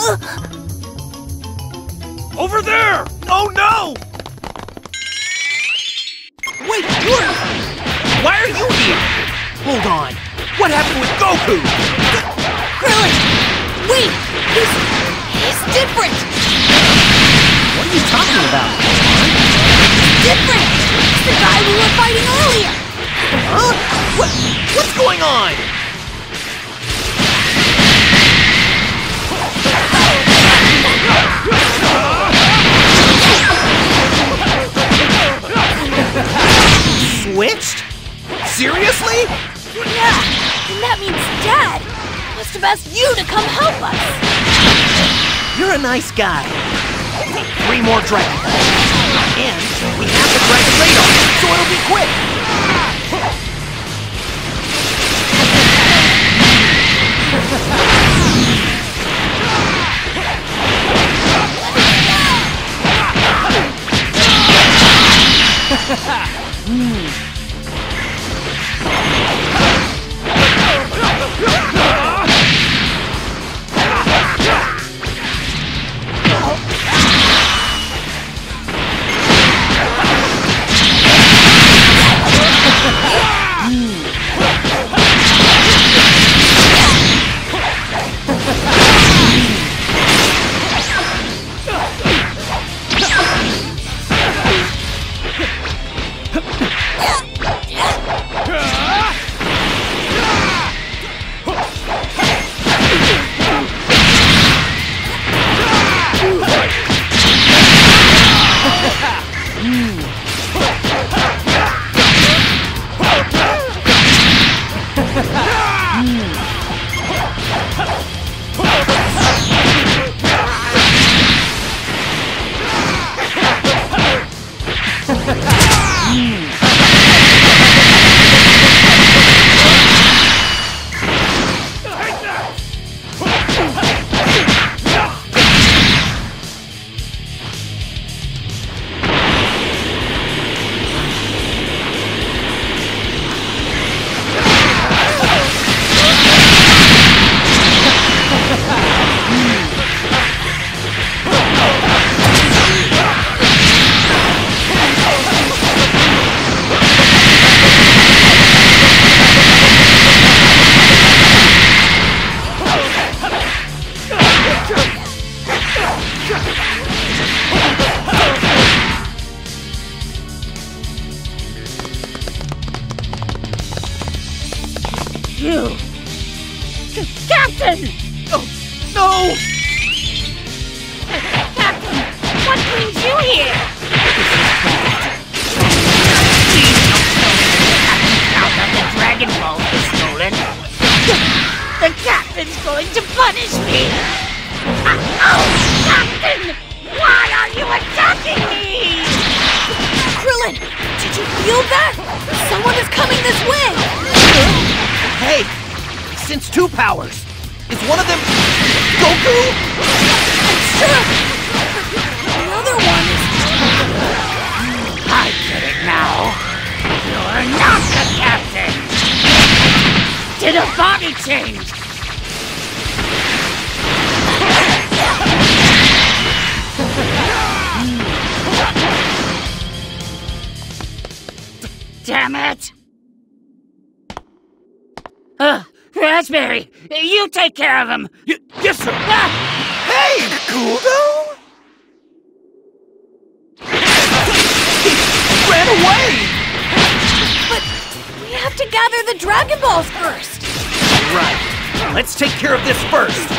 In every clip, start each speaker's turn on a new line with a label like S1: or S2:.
S1: Over there! Oh no!
S2: Wait, you're... Why are you here? Hold on. What happened with Goku?
S3: Krillin! Wait! He's different!
S2: What are you talking about?
S3: Different! It's the guy we were fighting earlier!
S2: Huh? What's going on? Switched? Seriously?
S3: Yeah, and that means Dad must have asked you to come help us.
S2: You're a nice guy. 3 more Dragon Balls. And we have the Dragon Radar, so it'll be quick.
S3: You! Captain!
S2: Oh, no!
S3: Captain, what brings you here? Now that the Dragon Ball is stolen, the Captain's going to punish me! Oh, Captain! Why are you attacking me? Krillin, did you feel that? Someone is coming this way!
S2: Hey! Since 2 powers! Is one of them Goku?
S3: I'm sure! The other one is... I get it now! You're not the Captain! Did a body change! Damn it! Raspberry, you take care of him!
S2: Yes, sir! Hey! Guldo? He ran away!
S3: But we have to gather the Dragon Balls first!
S2: Right. Let's take care of this first!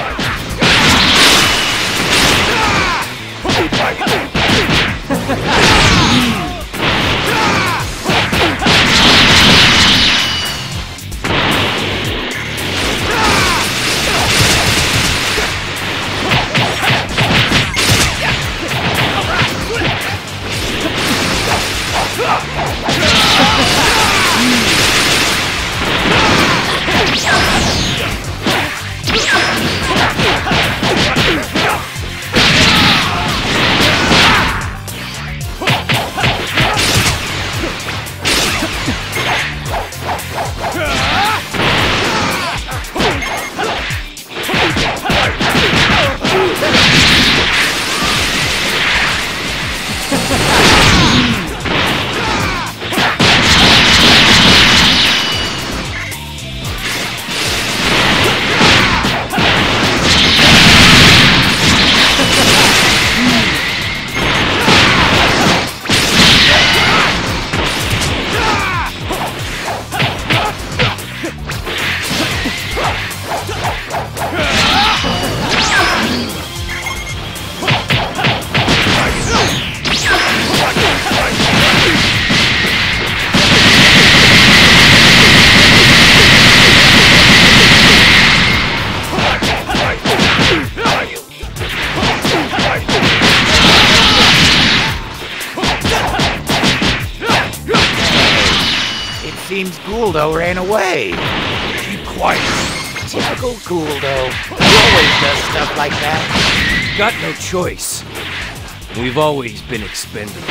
S4: seems Gouldo ran away.
S1: Keep quiet.
S4: Typical Gouldo. He always does stuff like that.
S1: Got no choice. We've always been expendable.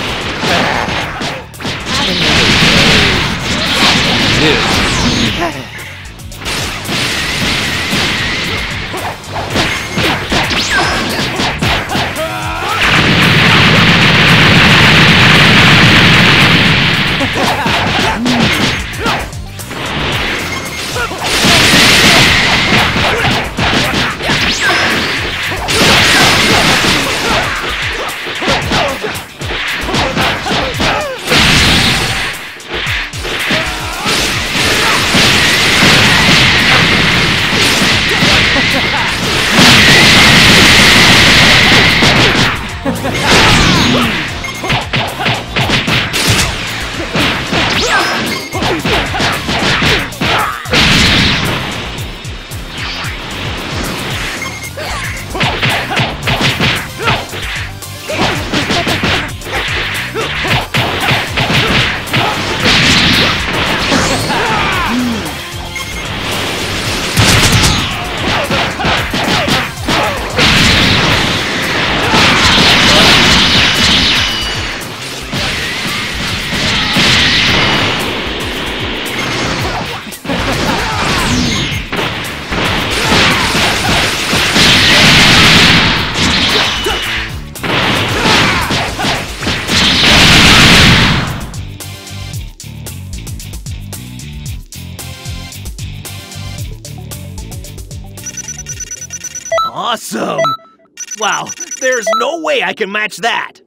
S1: Yeah.
S2: Awesome! Wow, there's no way I can match that!